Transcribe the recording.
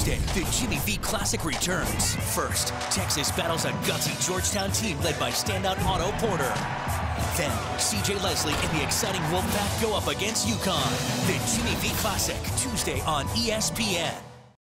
Tuesday, the Jimmy V Classic returns. First, Texas battles a gutsy Georgetown team led by standout Otto Porter. Then, CJ Leslie and the exciting Wolfpack go up against UConn. The Jimmy V Classic, Tuesday on ESPN.